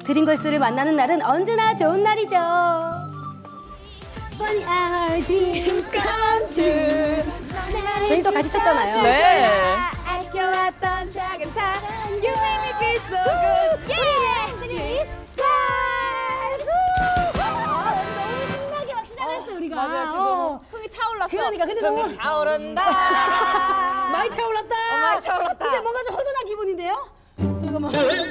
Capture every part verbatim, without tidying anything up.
드림걸스를 만나는 날은 언제나 좋은 날이죠. When our dreams come true. 저희도 같이 췄잖아요. 네. 아껴왔던 작은 사랑 You make me feel so good. Yeah. 너무 신나게 막 시작했어 우리가. 맞아요. 지금 너무 흥이 차올랐어. 그러니까 근데 너무 흥이 차오른다. 많이 차올랐다. 어, 많이 차올랐다. 근데 뭔가 좀 허전한 기분인데요? 잠깐만.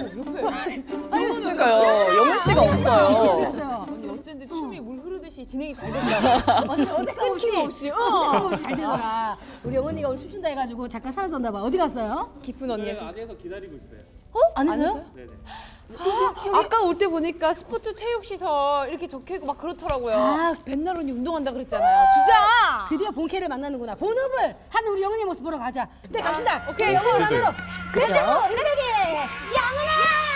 그러니까요. 영훈 씨가 없어요. 언니 어쩐지 춤이 물 흐르듯이 진행이 잘 된다. 완전 어색함 없이. 없이. 어색함 없이 잘 되더라. 우리 영언니가 오늘 춤춘다 해가지고 잠깐 사라졌나 봐. 어디 갔어요? 깊은 언니의 손. 안에서 기다리고 있어요. 어? 안에서요? 네네. 아까 올 때 보니까 스포츠 체육시설 이렇게 적혀있고 막 그렇더라고요. 아. 맨날 언니 운동한다 그랬잖아요. 주자! 드디어 본캐를 만나는구나. 본업을 하는 우리 영은이 모습 보러 가자. 네, 갑시다. 오케이. 영은이 만나러. 그쵸? 인사게! 영은아!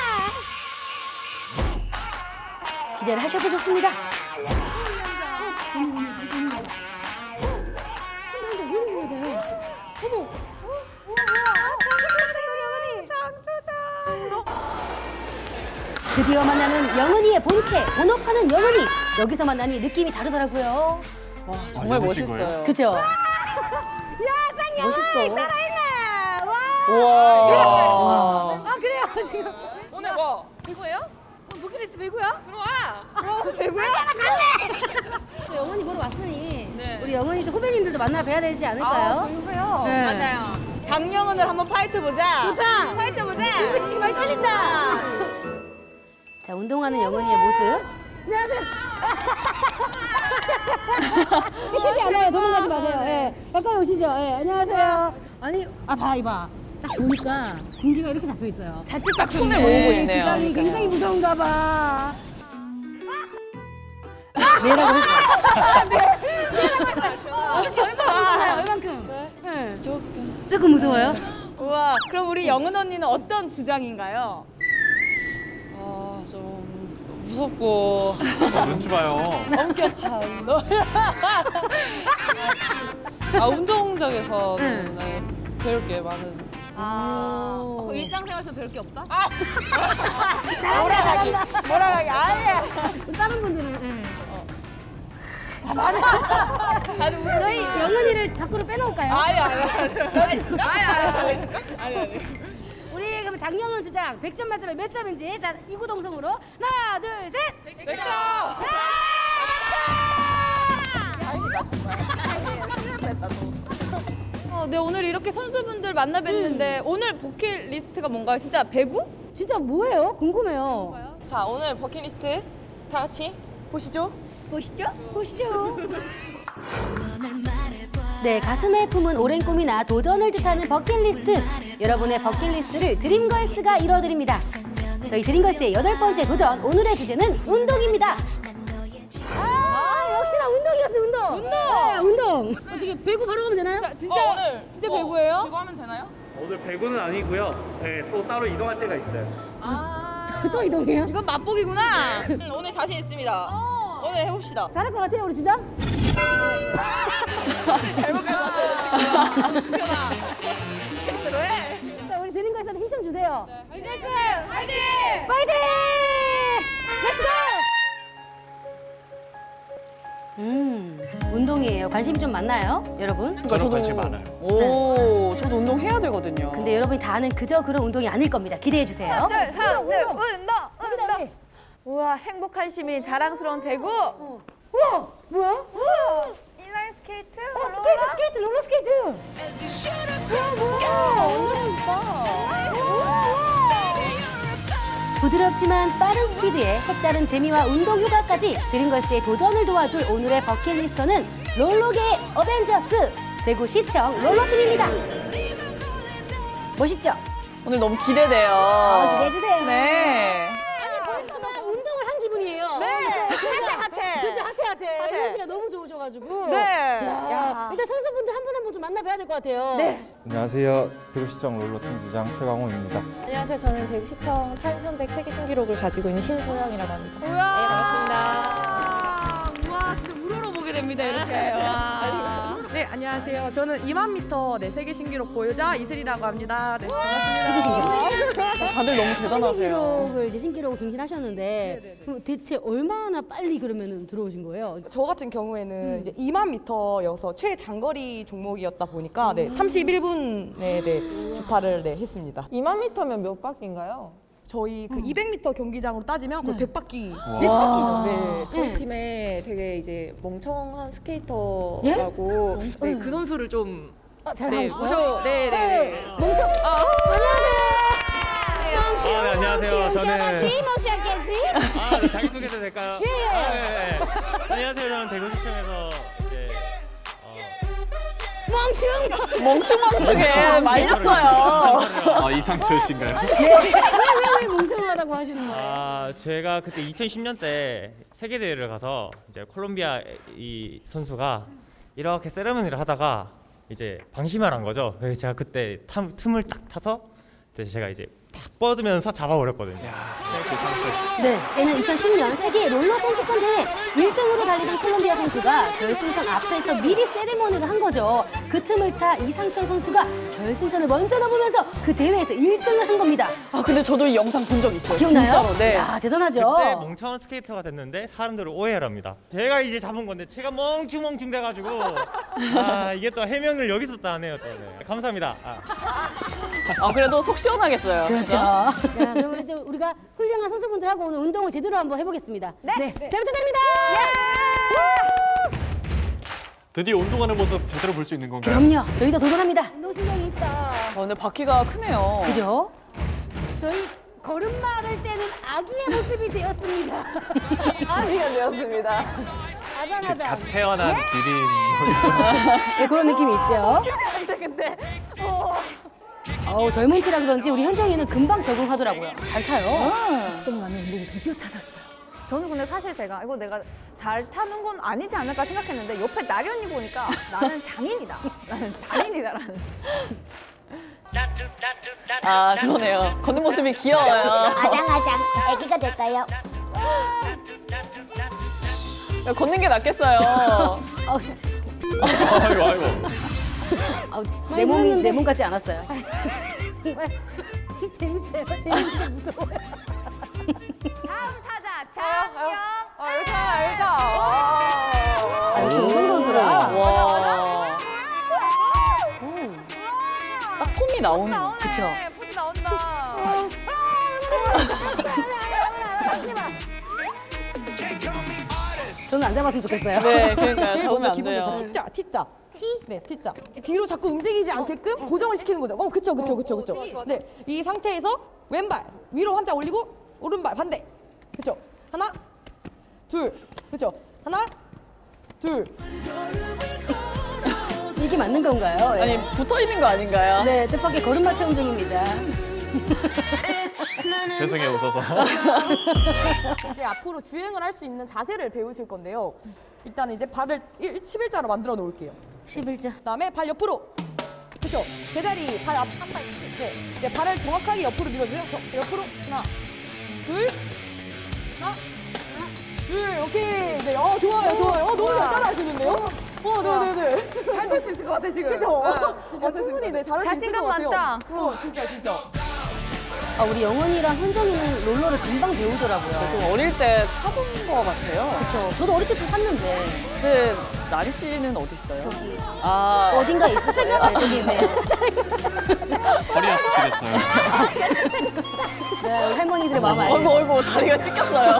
기대를 하셔도 좋습니다. 드디어 만나는 영은이의 본캐, 본업하는 영은이. 여기서 만나니 느낌이 다르더라고요. 와, 정말 멋있어요. 그죠? 야, 짱 멋있어. 영은이 살아있네! 와! 우와. 아, 그래요, 지금. 오늘 뭐? 배구예요? 버킷리스트 배구야? 들어와! 어, 배구야? 나 갈래! 영은이 보러 왔으니 네. 우리 영은이도 후배님들도 만나 뵈야 되지 않을까요? 조용해요. 네. 맞아요. 장영은을 한번 파헤쳐보자. 좋다. 파헤쳐보자. 이거 지금 많이 떨린다. 자, 운동하는 영은이의 모습. 안녕하세요. 미치지 않아요. 도망가지 마세요. 예. 가까이 오시죠. 예. 안녕하세요. 아니, 아, 봐, 이봐. 딱 보니까 군기가 이렇게 잡혀 있어요. 잔뜩 딱 손을 손을 모으고 모으고 있네요. 기감이 굉장히 무서운가 봐. 네라고 했어요. 얼마나 얼만큼? 네. 조금. 조금 무서워요? 우와, 그럼 우리 영은 언니는 어떤 주장인가요? 아, 좀 무섭고 눈치 봐요. 엄격한 너. 아, 운동장에서는 네, 배울 게 많은. 아, 오. 그 일상생활에서 배울 게 없다? 잘한다, 잘한다. 뭐라 하기 아예. 다른 분들은 네. 나도 무슨 저희 영은이를 밖으로 빼놓을까요? 아니 아니 아니. 저 있을까? 아니 아니 저 있을까? 아니 아니. 우리 그럼 장영은 주장 백 점 만점에 몇 점인지 자 이구동성으로 하나 둘 셋. 백 점. 다행이다 정말. 어, 네 오늘 이렇게 선수분들 만나 뵀는데 오늘 버킷리스트가 뭔가요? 진짜 배구? 진짜 뭐예요? 궁금해요. 자, 오늘 버킷리스트 다 같이 보시죠. 보시죠? 보시죠. 네, 가슴에 품은 오랜 꿈이나 도전을 뜻하는 버킷리스트. 여러분의 버킷리스트를 드림걸스가 이뤄드립니다. 저희 드림걸스의 여덟 번째 도전, 오늘의 주제는 운동입니다. 아, 역시나 운동이었어, 운동. 운동! 네, 운동. 어, 지금 배구 바로 가면 되나요? 자 진짜 어, 오늘 진짜 배구예요? 배구 하면 되나요? 오늘 배구는 아니고요. 네, 또 따로 이동할 때가 있어요. 아 또 이동해요? 이건 맛보기구나. 음, 오늘 자신 있습니다. 어. 오늘 해봅시다. 잘할 것 같아요, 우리 주장? 잘못 가졌어요 지금. 시원아. 들어해. 자, 우리 드림걸스한테 힘 좀 주세요. 화이팅! 화이팅! 파이팅! 렛츠고! 음, 운동이에요. 관심이 좀 많나요, 여러분? 저는 관심 많아요. 오, 저도 운동해야 되거든요. 근데 여러분이 다 아는 그저 그런 운동이 아닐 겁니다. 기대해 주세요. 하나, 둘, 하나, 둘, 운동, 운동, 갑니다, 운동. 우리. 우와, 행복한 시민, 자랑스러운 대구. 어. 우와, 뭐야? 우와. 인라인 스케이트. 어, 스케이트, 스케이트, 롤러 스케이트. 우와, 뭐야? 부드럽지만 빠른 스피드에 색다른 재미와 운동 효과까지 드림걸스의 도전을 도와줄 오늘의 버킷리스터는 롤러계의 어벤져스 대구시청 롤러팀입니다. 멋있죠? 오늘 너무 기대돼요. 어, 기대해주세요. 네. 아니, 벌써 막 운동을 한 기분이에요. 네, 핫해, 핫해. 그죠, 핫해, 핫해. 핫해. 에너지가 너무 좋으셔가지고. 네. 야, 야. 일단 선수분들 한 분 한 분 좀 만나봐야 될 것 같아요. 네. 안녕하세요. 대구시청 롤러팀 주장 최강호입니다. 안녕하세요. 저는 대구시청 타임 삼백 세계 신기록을 가지고 있는 신소영이라고 합니다. 우와. 네, 반갑습니다. 우와, 진짜 우러러 보게 됩니다, 이렇게. 와. 네, 네, 안녕하세요. 저는 이만 미터 네, 세계 신기록 보유자 이슬이라고 합니다. 네, 반갑습니다. 세계 신기록. 다들 너무 세계 대단하세요. 기록을 이제 신기록을 갱신하셨는데 그럼 대체 얼마나 빨리 그러면 들어오신 거예요? 저 같은 경우에는 이제 이만 미터여서 최장거리 종목이었다 보니까 네, 삼십일 분에 네, 주파를 네, 했습니다. 이만 미터면 몇 바퀴인가요? 저희 그 이백 미터 경기장으로 따지면 거의 백 바퀴. 백 바퀴죠. 네. 저희 네. 팀에 되게 이제 멍청한 스케이터라고 네, 그 선수를 좀 아, 잘 네, 하고 싶어요? 모셔 네, 네, 네. 멍청. 안녕하세요. 아, 네, 안녕하세요. 저는 주임어시였겠지? 아, 네, 자기소개도 될까요? 예, 예. 아, 네, 네. 안녕하세요. 저는 대구시청에서 이제 어, 멍충. 멍충멍충해. 말렸어요. 아, 이상철 씨인가요? 왜왜 멍청하다고 하시는 거예요? 아, 제가 그때 이천십 년대 세계 대회를 가서 이제 콜롬비아 이 선수가 이렇게 세레머니를 하다가 이제 방심을 한 거죠. 그래서 제가 그때 탐, 틈을 딱 타서 그때 제가 이제 팍 뻗으면서 잡아버렸거든요. 네, 얘는 이천십 년 세계 롤러 선수권 대회 일 등으로 달리던 콜롬비아 선수가 결승선 앞에서 미리 세리머니를 한 거죠. 그 틈을 타 이상철 선수가 결승선을 먼저 넘으면서 그 대회에서 일 등을 한 겁니다. 아, 근데 저도 이 영상 본 적 있어요. 기억나요? 진짜로. 네. 야, 대단하죠? 그때 멍청한 스케이터가 됐는데 사람들을 오해를 합니다. 제가 이제 잡은 건데 제가 멍충멍충 돼가지고 아 이게 또 해명을 여기서 또 하네요. 또 네. 감사합니다. 아. 아, 그래도 속 시원하겠어요. 그렇죠. 자, 그럼 이제 우리가 훌륭한 선수분들하고 오늘 운동을 제대로 한번 해보겠습니다. 네, 네. 잘 부탁드립니다. 드디어 운동하는 모습 제대로 볼 수 있는 건가요? 그럼요, 저희도 도전합니다. 운동신경이 있다. 아, 근데 바퀴가 크네요. 그죠? 저희 걸음마를 떼는 아기의 모습이 되었습니다. 아기가 되었습니다. 아장아장. 갓 태어난 기린. 네, 그런 느낌이 있죠. 근데 근데 어우, 젊은 피라 그런지 우리 현정이는 금방 적응하더라고요. 잘 타요. 적성을 맞는 운동을 드디어 찾았어요. 저는 근데 사실 제가 이거 내가 잘 타는 건 아니지 않을까 생각했는데 옆에 나련히 보니까 나는 장인이다. 나는 달인이다라는. 아, 그러네요. 걷는 모습이 귀여워요. 아장아장, 아기가 됐다요. 야, 걷는 게 낫겠어요. 어우, 아이고 아이고. 아우, 내 몸이 내 몸 같지 않았어요. 정말 재밌어요. 재밌는데 무서워요. 다음 타자 장영. 아, 이렇게 알죠? 아, 역시 운동선수라. 와. 딱 폼이 나오는 거. 그쵸. 포즈 나온다. 저는 안 잡았으면 좋겠어요. 네, 그러니까요. 제일 잡으면 먼저 안 기본적으로 돼요. T자, T자. T? 네, T자. 뒤로 자꾸 움직이지 않게끔 고정을 시키는 거죠. 어, 그쵸, 그쵸, 그쵸, 그쵸. 네, 이 상태에서 왼발 위로 한자 올리고 오른발 반대. 그쵸. 하나, 둘. 그쵸. 하나, 둘. 이게 맞는 건가요? 예. 아니, 붙어 있는 거 아닌가요? 네, 뜻밖의 걸음마 체험 중입니다. 죄송해요 웃어서. 이제 앞으로 주행을 할 수 있는 자세를 배우실 건데요. 일단 이제 발을 십일 자로 만들어 놓을게요. 십일 자. 그다음에 발 옆으로. 그렇죠. 제자리 발 앞 한 발씩. 네. 네, 발을 정확하게 옆으로 밀어주세요. 저, 옆으로 하나, 둘, 하나, 하나, 둘. 오케이. 네, 어 좋아요, 좋아요. 어 너무 잘 따라하시는데요. 어, 네, 네, 네. 잘 될 수 있을 것 같아 지금. 그렇죠. 어, 충분히 네 잘할 수 있을 것 같아요. 자신감 많다. 어, 진짜, 진짜. 아, 우리 영원이랑 현정이는 롤러를 금방 배우더라고요. 좀 어릴 때 타본 거 같아요. 그렇죠. 저도 어릴 때 좀 탔는데 근데 나리 씨는 어디 있어요? 저기 아, 어딘가에 있을 거예요. 네, 저기 있네요. 허리 아프시겠어요. 네, 우리 할머니들의 마음 알죠. 어이구, 어이구, 다리가 찢겼어요.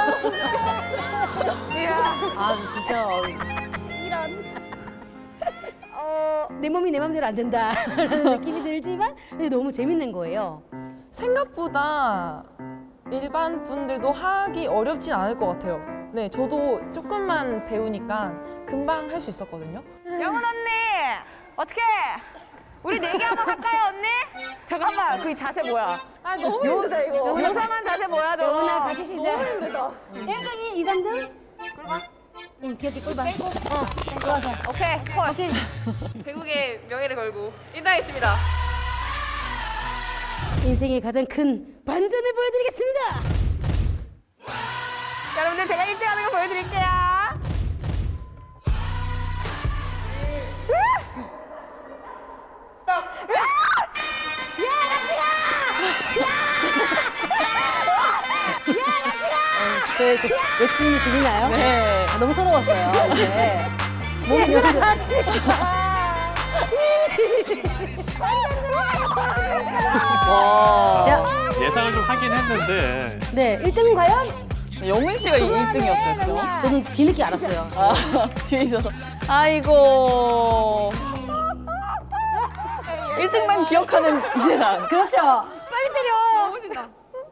아, 진짜 이런. 어, 내 몸이 내 맘대로 안 된다라는 느낌이 들지만 근데 너무 재밌는 거예요. 생각보다 일반 분들도 하기 어렵진 않을 것 같아요. 네, 저도 조금만 배우니까 금방 할 수 있었거든요. 영은 언니 어떻게? 우리 내기 한번 할까요 언니? 잠깐만 그 자세 뭐야? 아, 너무 힘들다, 이거. 요상한 자세 뭐야 저거? 영원아 같이 시작. 너무 힘들다. 현정이 이, 삼 등. 꿀밤. 응, 귀엽게 꿀밤. 어, 좋아서. 오케이 콜. 오케이. 배국의 명예를 걸고 인사하겠습니다. 인생의 가장 큰 반전을 보여드리겠습니다. 여러분들 제가 일 등 하는 거 보여드릴게요. 우! 저의 그 외침이 들리나요? 네. 아, 너무 서러웠어요. 네. 몸이 너무 와. 자, 예상을 좀 하긴 했는데 네, 일 등은 과연? 영은 씨가 일 등이었어요, 그죠? 저는 뒤늦게 알았어요. 아, 뒤에 있어서. 아이고. 일 등만 기억하는 이 세상. 그렇죠. 빨리 때려. 너무 신나.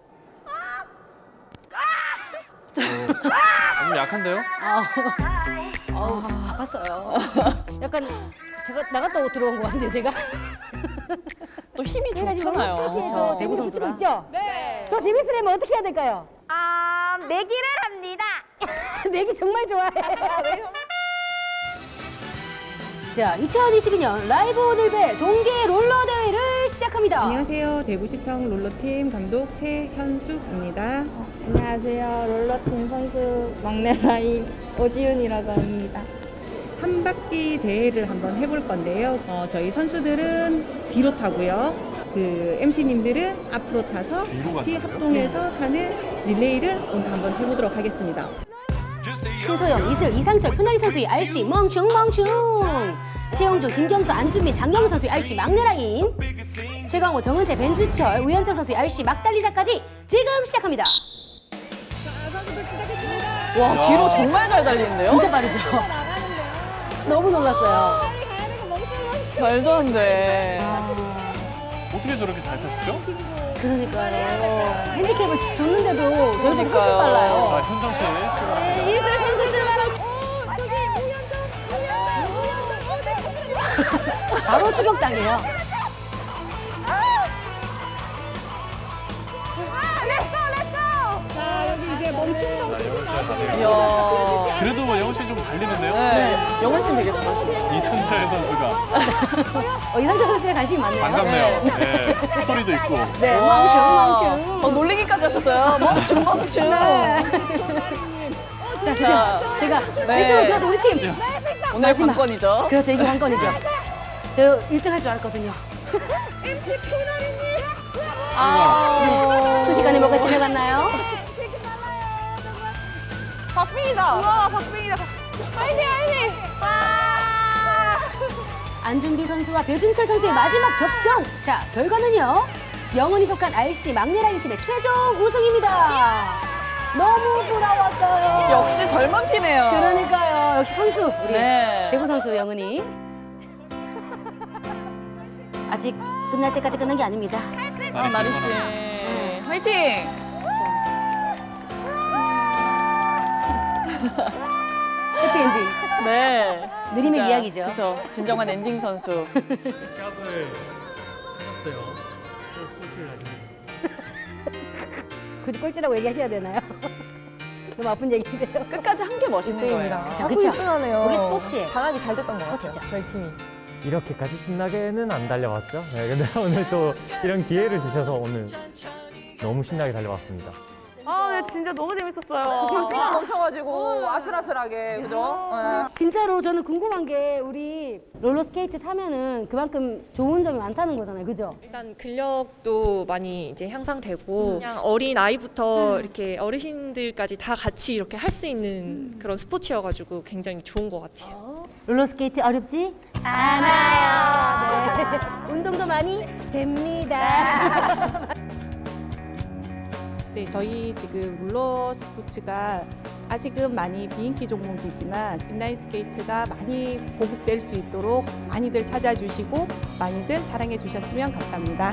좀 약한데요? 아, 아우, 아팠어요. 약간 제가 나갔다 들어온 것 같은데 제가. 또 힘이 그래가지고 좋잖아요. 그렇죠. 대구 선수랑 있죠. 네. 더 재밌으려면 어떻게 해야 될까요? 아, 내기를 합니다. 내기 정말 좋아해. 자, 이천이십이 년 라이브 오늘배 동계 롤러 대회를 시작합니다. 안녕하세요. 대구시청 롤러팀 감독 최현숙입니다. 안녕하세요. 롤러팀 선수 막내 라인 오지윤이라고 합니다. 한 바퀴 대회를 한번 해볼 건데요. 어, 저희 선수들은 뒤로 타고요. 그 엠시님들은 앞으로 타서 같이 합동해서 타는 릴레이를 오늘 한번 해보도록 하겠습니다. 신소영, 이슬, 이상철, 표나리 선수의 알씨 멍충 멍충. 태영주, 김경수, 안준민, 장영훈 선수의 알씨 막내 라인. 최강호, 정은재, 벤주철, 우현정 선수의 알씨 막달리자까지 지금 시작합니다. 와, 뒤로 정말 잘 달리는데요? 진짜 빠르죠? 너무 놀랐어요. 말도 안 돼. 어떻게 저렇게 잘 타시죠? 그러니까요. 핸디캡을 줬는데도 저희보다 훨씬 자, 빨라요. 현정 씨 출발합니다. 이슬 선수 출발하고 어, 저기 우현정, 우현정, 우현정, 어, 네, 바로 추격당해요. 자, 여기 이제 멈춤 영훈 씨가 다네요. 이야. 그래도 뭐 영훈 씨 좀 달리는데요? 네. 영훈 씨는 되게 잘하시네요. 이상철 선수가 어, 이상철 선수에 관심이 많네요. 반갑네요. 네. 스토리도 있고. 네, 멍충 멍충. 어, 놀리기까지 하셨어요. 멍충 멍충. 자, 드디어 제가 네. 일 등으로 들어서 우리 팀. 오늘 마지막. 관건이죠. 그렇죠, 이게 관건이죠. 저 일 등 할 줄 알았거든요. 엠씨 표나리님. 아. 순식간에 뭐가 지나갔나요? 박빙이다. 우와, 박빙이다. 화이팅, 화이팅. 안준비 선수와 배준철 선수의 마지막 접전. 자, 결과는요. 영은이 속한 알씨 막내라인 팀의 최종 우승입니다. 너무 부러웠어요. 역시 젊은 피네요. 그러니까요. 역시 선수 우리 네. 배구 선수 영은이. 아직 끝날 때까지 끝난 게 아닙니다. 아, 나리 씨. 화이팅! 해피엔딩. 네. 느림의 진짜, 이야기죠. 그렇죠. 진정한 엔딩 선수. 시합을 해봤어요. 또 꼴찌를 하시네요. 굳이 꼴찌라고 얘기하셔야 되나요? 너무 아픈 얘기인데요. 끝까지 한 게 멋있는 거예요. 그쵸, 자꾸 그쵸. 일 등하네요. 그게 스포츠예요. 강하게 잘 됐던 것 같아요. 스포츠죠. 저희 팀이. 이렇게까지 신나게는 안 달려왔죠. 네, 근데 오늘 또 이런 기회를 주셔서 오늘 너무 신나게 달려왔습니다. 아, 네, 진짜 너무 재밌었어요. 박지가 넘쳐가지고 아슬아슬하게, 그죠? 네. 진짜로 저는 궁금한 게 우리 롤러스케이트 타면은 그만큼 좋은 점이 많다는 거잖아요. 그죠? 일단 근력도 많이 이제 향상되고 그냥 어린 아이부터 이렇게 어르신들까지 다 같이 이렇게 할 수 있는 그런 스포츠여가지고 굉장히 좋은 것 같아요. 롤러스케이트 어렵지? 않아요. 네. 운동도 많이 됩니다. 네, 저희 지금 롤러 스포츠가 아직은 많이 비인기 종목이지만 인라인 스케이트가 많이 보급될 수 있도록 많이들 찾아주시고 많이들 사랑해 주셨으면 감사합니다.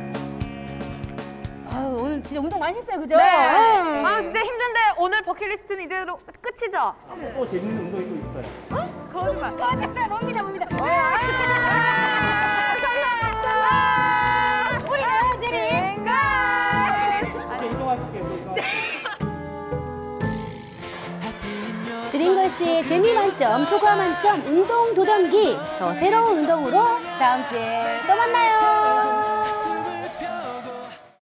아유, 오늘 진짜 운동 많이 했어요. 그죠? 네. 음. 아, 진짜 힘든데 오늘 버킷리스트는 이제로 끝이죠? 또 재밌는 운동이 또 있어요. 거짓말. 거짓말 뭡니다, 뭡니다. 우리 아들인가? 이제 이동하실게요. 드림걸스의 재미 만점, 효과 만점 운동 도전기. 더 새로운 운동으로 다음 주에 또 만나요.